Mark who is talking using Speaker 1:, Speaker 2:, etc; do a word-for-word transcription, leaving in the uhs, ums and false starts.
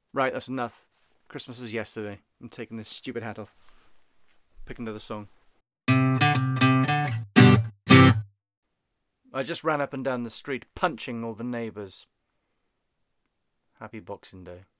Speaker 1: Right, that's enough. Christmas was yesterday. I'm taking this stupid hat off. Pick another song. I just ran up and down the street punching all the neighbours. Happy Boxing Day.